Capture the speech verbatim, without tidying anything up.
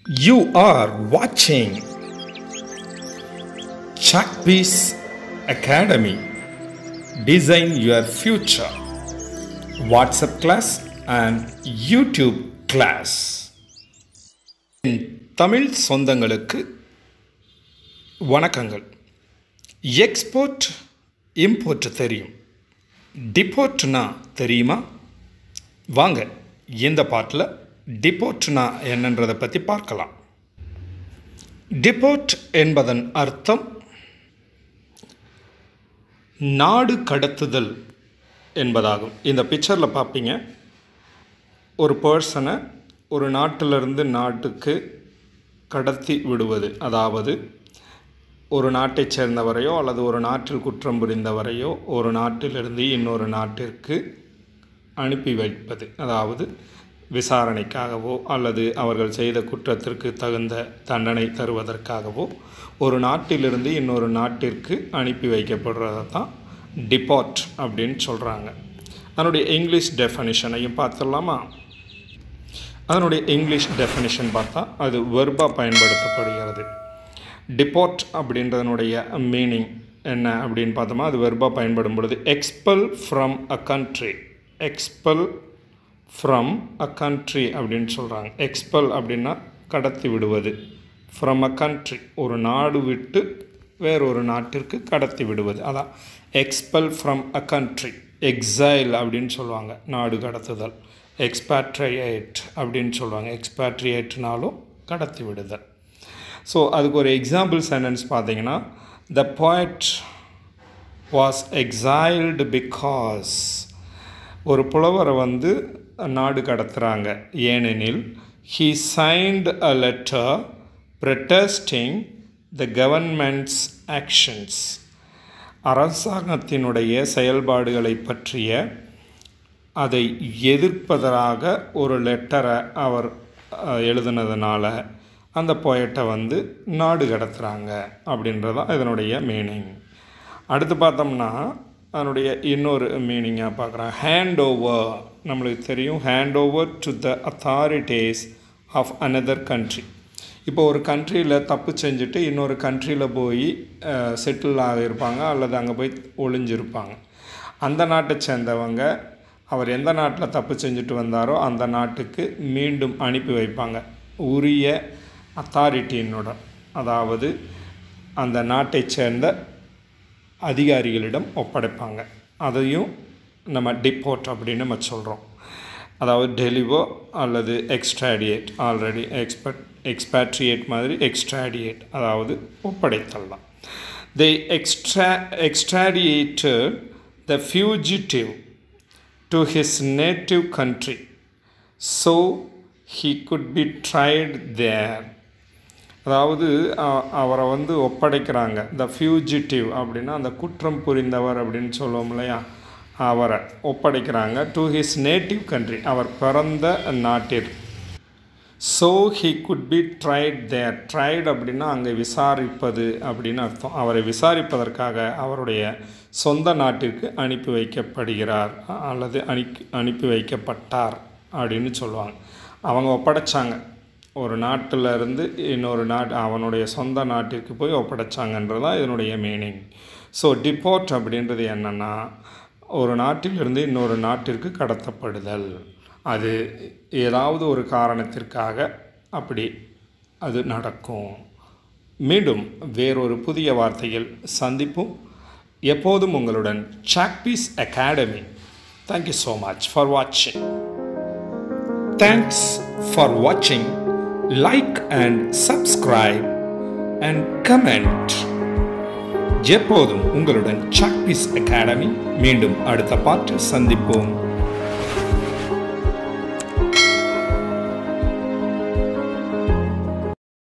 You are watching Chalkpiece Academy. Design your future. WhatsApp class and YouTube class. Tamil சொந்தங்களுக்கு வணக்கங்கள். Export import தெரியும், டிபோர்ட்னா தெரியுமா? வாங்க இந்த பாட்டில் டிபோர்ட்னா என்னன்றதை பற்றி பார்க்கலாம். டிபோர்ட் என்பதன் அர்த்தம் நாடு கடத்துதல் என்பதாகும். இந்த பிக்சரில் பார்ப்பீங்க, ஒரு பர்சனை ஒரு நாட்டிலிருந்து நாட்டுக்கு கடத்தி விடுவது, அதாவது ஒரு நாட்டை சேர்ந்தவரையோ அல்லது ஒரு நாட்டில் குற்றம் புரிந்தவரையோ ஒரு நாட்டிலிருந்து இன்னொரு நாட்டிற்கு அனுப்பி வைப்பது, அதாவது விசாரணைக்காகவோ அல்லது அவர்கள் செய்த குற்றத்திற்கு தகுந்த தண்டனை தருவதற்காகவோ ஒரு நாட்டிலிருந்து இன்னொரு நாட்டிற்கு அனுப்பி வைக்கப்படுறதை தான் டிபோர்ட் அப்படின்னு சொல்கிறாங்க. அதனுடைய இங்கிலீஷ் டெஃபனிஷனையும் பார்த்துடலாமா? அதனுடைய இங்கிலீஷ் டெஃபனிஷன் பார்த்தா அது வெர்பாக பயன்படுத்தப்படுகிறது. டிபோர்ட் அப்படின்றதனுடைய மீனிங் என்ன அப்படின்னு பார்த்தோமா, அது வெர்பாக பயன்படும் பொழுது expel from a country, expel from a country அப்படின்னு சொல்கிறாங்க. எக்ஸ்பெல் அப்படின்னா கடத்தி விடுவது, ஃப்ரம் அ கண்ட்ரி ஒரு நாடு விட்டு வேறொரு நாட்டிற்கு கடத்தி விடுவது, அதான் expel from a country. Exile அப்படின்னு சொல்லுவாங்க நாடு கடத்துதல், எக்ஸ்பேட்ரியேட் அப்படின்னு சொல்லுவாங்க, எக்ஸ்பேட்ரியேட்னாலும் கடத்தி விடுதல். ஸோ அதுக்கு ஒரு எக்ஸாம்பிள் சென்டென்ஸ் பார்த்தீங்கன்னா, the poet was exiled because, ஒரு புலவரை வந்து நாடு கடத்துகிறாங்க ஏனெனில் he signed a letter protesting the government's actions, அரசாங்கத்தினுடைய செயல்பாடுகளை பற்றிய அதை எதிர்ப்பதாக ஒரு லெட்டரை அவர் எழுதுனதுனால அந்த போயட்டை வந்து நாடு கடத்துகிறாங்க அப்படின்றதான் இதனுடைய மீனிங். அடுத்து பார்த்தோம்னா அதனுடைய இன்னொரு மீனிங்காக பார்க்குறேன், ஹேண்ட் ஓவர். நம்மளுக்கு தெரியும் hand over to the authorities of another country. இப்போ ஒரு கண்ட்ரியில் தப்பு செஞ்சுட்டு இன்னொரு கண்ட்ரியில் போய் செட்டில் ஆகியிருப்பாங்க அல்லது அங்கே போய் ஒளிஞ்சிருப்பாங்க. அந்த நாட்டை சேர்ந்தவங்க அவர் எந்த நாட்டில் தப்பு செஞ்சுட்டு வந்தாரோ அந்த நாட்டுக்கு மீண்டும் அனுப்பி வைப்பாங்க உரிய அத்தாரிட்டியினுடன், அதாவது அந்த நாட்டை சேர்ந்த அதிகாரிகளிடம் ஒப்படைப்பாங்க. அதையும் நம்ம டிபோர்ட் அப்படின்னு நம்ம சொல்கிறோம். அதாவது டெலிவோ அல்லது எக்ஸ்ட்ராடியேட், ஆல்ரெடி எக்ஸ்பெட் எக்ஸ்பேட்ரியேட் மாதிரி எக்ஸ்ட்ராடியேட், அதாவது ஒப்படைத்தல் தான். The extra extradited the fugitive to his native country so he could be tried there. அதாவது அவரை வந்து ஒப்படைக்கிறாங்க. த ஃபியூஜிட்டிவ் அப்படின்னா அந்த குற்றம் புரிந்தவர் அப்படின்னு சொல்லுவோம் இல்லையா, அவரை ஒப்படைக்கிறாங்க டு ஹிஸ் நேட்டிவ் கண்ட்ரி, அவர் பிறந்த நாட்டில். So he could be tried there. Tried அப்படின்னா அங்கே விசாரிப்பது அப்படின்னு அர்த்தம். அவரை விசாரிப்பதற்காக அவருடைய சொந்த நாட்டிற்கு அனுப்பி வைக்கப்படுகிறார் அல்லது அனி அனுப்பி வைக்கப்பட்டார் அப்படின்னு சொல்லுவாங்க. அவங்க ஒப்படைச்சாங்க, ஒரு நாட்டில் இருந்து இன்னொரு நாட்டு அவனுடைய சொந்த நாட்டிற்கு போய் ஒப்படைச்சாங்கன்றதான் இதனுடைய மீனிங். ஸோ டிபோர்ட் அப்படின்றது என்னென்னா ஒரு நாட்டிலிருந்து இன்னொரு நாட்டிற்கு கடத்தப்படுதல். அது ஏதாவது ஒரு காரணத்திற்காக அப்படி அது நடக்கும். மீண்டும் வேறொரு புதிய வார்த்தையில் சந்திப்போம். எப்போதும் உங்களுடன் Chalkpiece Academy. Thank you so much for வாட்சிங். தேங்க்ஸ் ஃபார் வாட்சிங். Like and subscribe and comment. எப்போதும் உங்களுடன் சாக்பீஸ் அகாடமி. மீண்டும் அடுத்த பாட்டில் சந்திப்போம்.